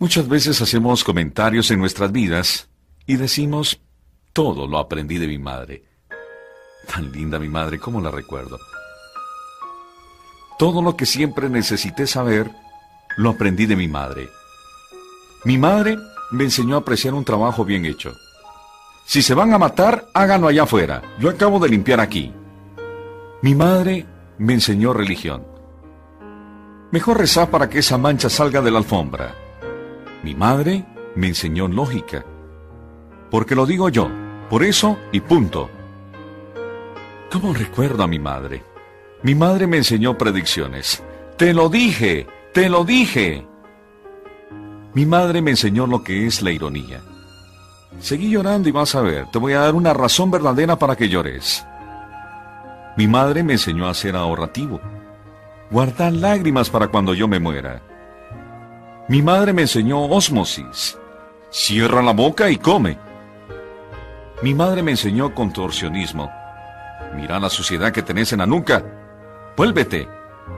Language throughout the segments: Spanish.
Muchas veces hacemos comentarios en nuestras vidas y decimos, todo lo aprendí de mi madre. Tan linda mi madre, ¿cómo la recuerdo? Todo lo que siempre necesité saber, lo aprendí de mi madre. Mi madre me enseñó a apreciar un trabajo bien hecho. Si se van a matar, háganlo allá afuera. Yo acabo de limpiar aquí. Mi madre me enseñó religión. Mejor rezar para que esa mancha salga de la alfombra. Mi madre me enseñó lógica. Porque lo digo yo, por eso y punto. ¿Cómo recuerdo a mi madre? Mi madre me enseñó predicciones. ¡Te lo dije! ¡Te lo dije! Mi madre me enseñó lo que es la ironía. Seguí llorando y vas a ver, te voy a dar una razón verdadera para que llores. Mi madre me enseñó a ser ahorrativo. Guardar lágrimas para cuando yo me muera. Mi madre me enseñó ósmosis. Cierra la boca y come. Mi madre me enseñó contorsionismo. Mira la suciedad que tenés en la nuca. Vuélvete.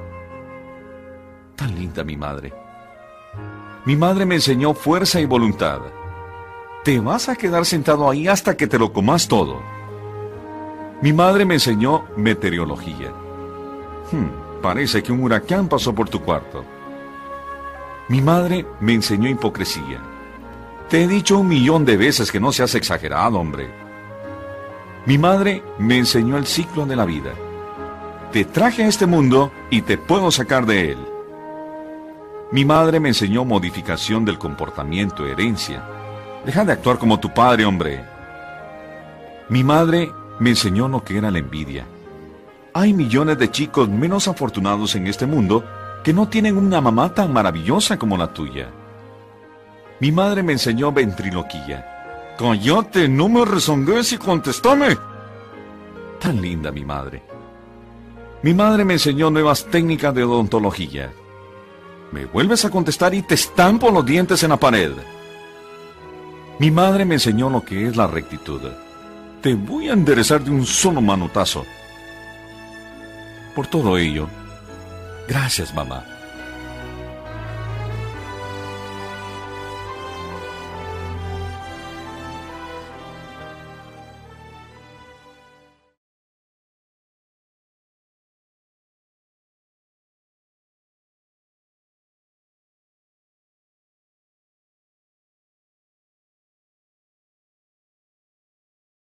Tan linda mi madre. Mi madre me enseñó fuerza y voluntad. Te vas a quedar sentado ahí hasta que te lo comas todo. Mi madre me enseñó meteorología. Parece que un huracán pasó por tu cuarto. Mi madre me enseñó hipocresía. Te he dicho 1.000.000 de veces que no seas exagerado, hombre. Mi madre me enseñó el ciclo de la vida. Te traje a este mundo y te puedo sacar de él. Mi madre me enseñó modificación del comportamiento, herencia. Deja de actuar como tu padre, hombre. Mi madre me enseñó lo que era la envidia. Hay millones de chicos menos afortunados en este mundo que no tienen una mamá tan maravillosa como la tuya. Mi madre me enseñó ventriloquía. ¡Cállate! ¡No me rezongues y contéstame! Tan linda mi madre. Mi madre me enseñó nuevas técnicas de odontología. Me vuelves a contestar y te estampo los dientes en la pared. Mi madre me enseñó lo que es la rectitud. Te voy a enderezar de un solo manotazo. Por todo ello, gracias, mamá.